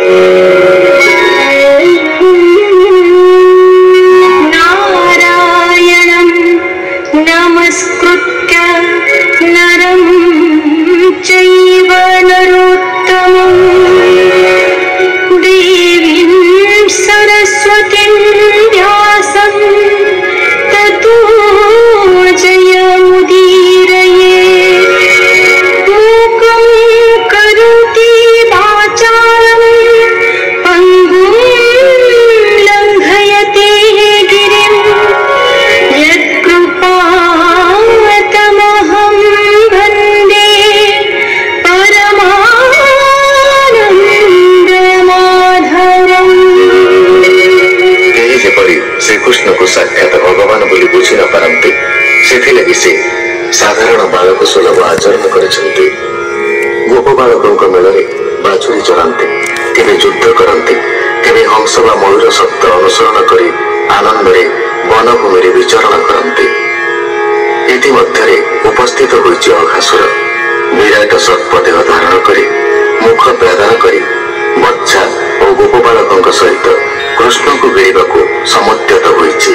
श्रीकृष्ण को साक्षात भगवान बोली बुझी न पारती से साधारण बालक सुलभ आचरण करते। गोप बालकों मेल बाछुरी चलाते, केवे युद्ध करते, केवे हंस बा मयूर शब्द अनुसरण कर आनंद वनभूमि विचरण करते। इतिमध्य उपस्थित होइछि अघासुर विराट सर्पदेह धारण कर मुख प्रदान कर बच्चा और गोप बालकों सहित कृष्ण को गिरवा को समुद्यत होइछि।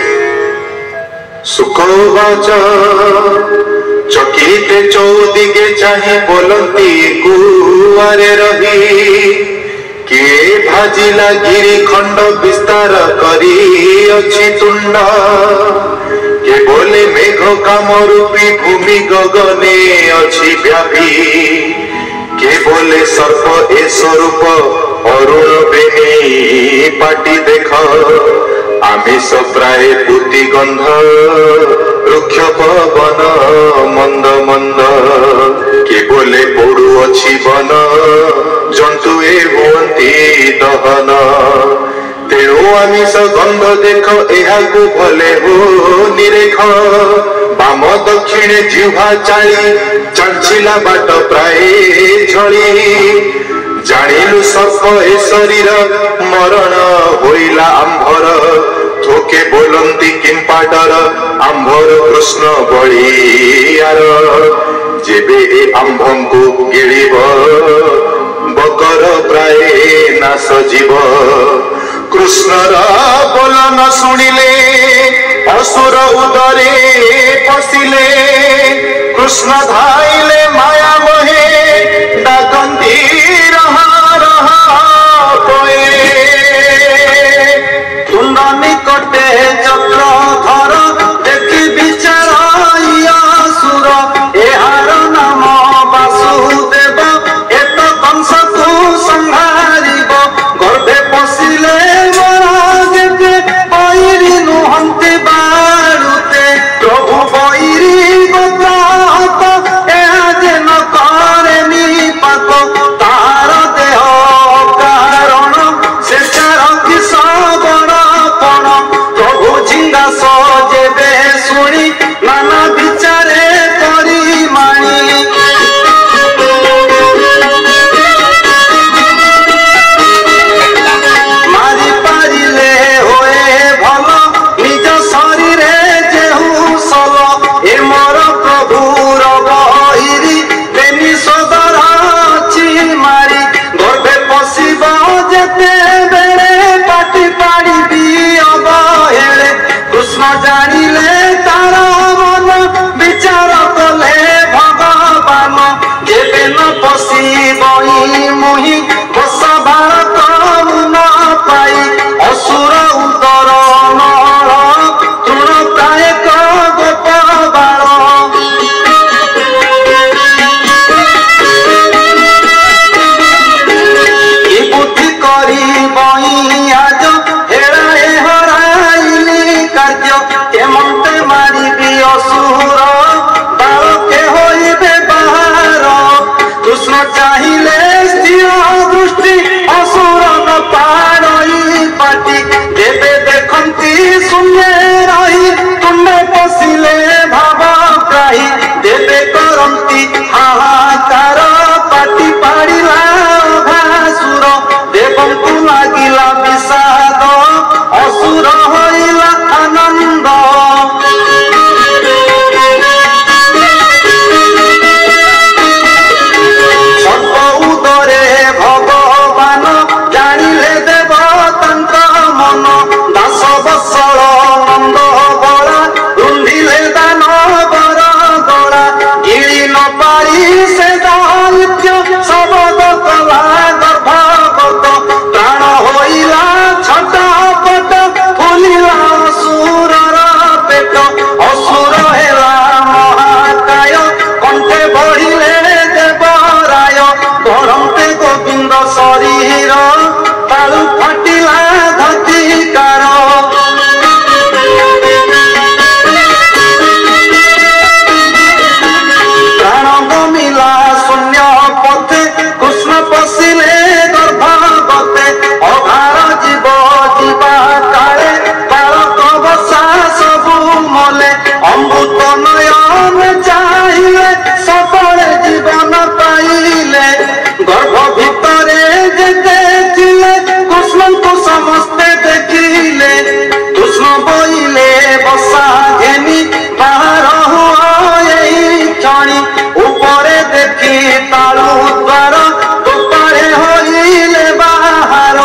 सुखवाच चकिते चौदिगे चाहे बोलती कुआरे रही किए भाजिला गिरी खंड विस्तार करी अछि तुंड के बोले मेघ काम रूपी भूमि गगने अछि व्यापी के बोले सर्प ए स्वरूप अरुण बेनी पाटी देख आमिष प्राय पूति गंध रुक्ष पवन मंद मंद के बोले पोड़ू अच्छी बन जंतु ए हुअंती दहन तेणु आमिष गंध देख एहा को भले हो निरेख बाम दक्षिणे जिह्वा चाली चांचिला बाट प्राय झली जानिलु सर्प ए शरीर मरण होइला आंभर थोके बोलंती किंपाडर आंभर कृष्ण बलियार जेबे ए आंभं को गिळिब बकर प्राय नाश जीव कृष्णर बोलन शुणिले असुर उदरे पशिले कृष्ण धाइले माया मोहे डाकंती रहा रहा कोए तुंड निकटे चक्र धर देखि विचाराया सुर एहार नाम वासुदेव एत कंस को संहारिब गर्भे पशिले मराजेते बैरी नुहंते बारुते प्रभु बैरी गताहत एहा जेन तालु फाटिला धतिकार प्राण गमिला शून्य पथे कृष्ण पशिले गर्भगते अभार जीव जीवा काले बालक बसा सबु मले अमृत नयन चाहिए सबले जीवन पाइले गर्भ भितरे जेते थिले कृष्ण को समस्ते देखिले कृष्ण बोइले बसा घेनी बाहर हुआ क्षणी ऊपरे देखी तालु द्वार तोपारे होइले बाहर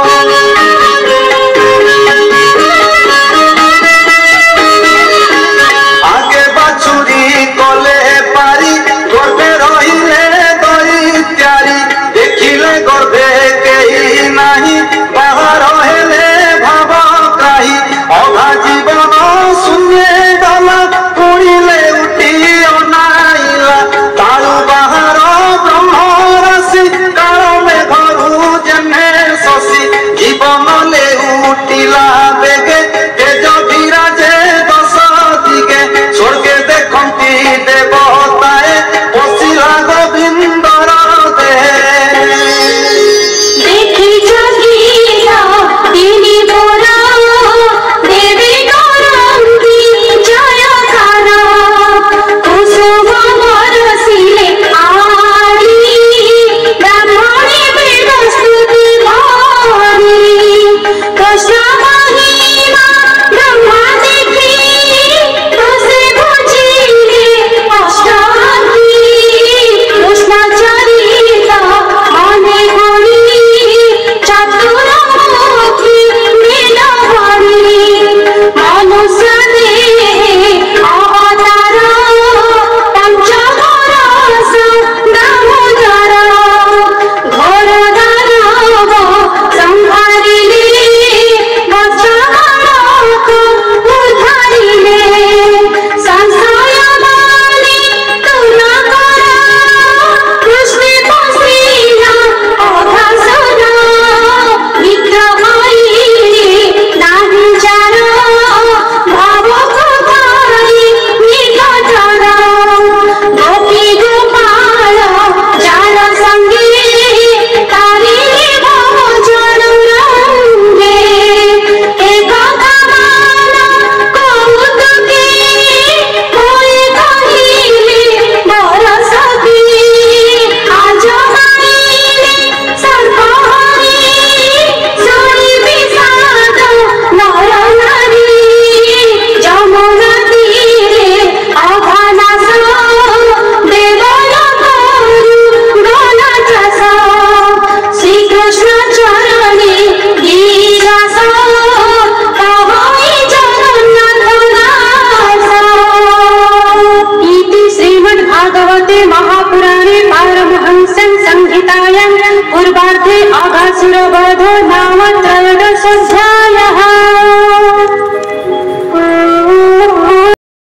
आगे बाछुरी कले पारी गर्भे रहिले दैत्यारी देखिले गर्भे केही नाही बाहर हेले भावग्राही अधा जीवन शून्य गला पुणिले उठी अनाइला तालु बाहर ब्रह्म राशि काल मेघरू जेने शशि जीवन ले उठिला बेगे तेज विराजे दश दिगे स्वर्गे देखती देवताए पशिला गोविंदर देखी जगीरा दिनी बोरा देवी गौरंगी जयकारा कुसुम बरसिले आरी ब्राह्मणी वेदस्तुति भारी कृष्ण महिमा ब्रह्मा देखी तुसे बुझिले अष्टांगी कृष्ण चरिता मने गुणी चतुर्मुखी नीलमणि मनुष्य देहे अवतार पंचमरस दामोदर घोर दानव संहारिले वज्रबाणक उद्धारिले संशय माने तुन कर कृष्ण पशिला अघासुर विग्रहाइले नाही जार भावको धारी निकटर गोपी गोपाल जार संगे तारिले भजन रंगे एक कमान कौतुके कोई कहिले बरसती आज मानिले सर्पहरि सोई विषाद नर नारी जमुना तीरे अघनाश देवलोकरू गणचाश श्रीकृष्ण चरणे गिरिरास कहोई जगन्नाथ दास इति श्रीमद्भागवते महापुराणे पारमहंस्यां संहितायां पूर्वार्धे अघासुरवधो नाम त्रयोदशोऽध्यायः।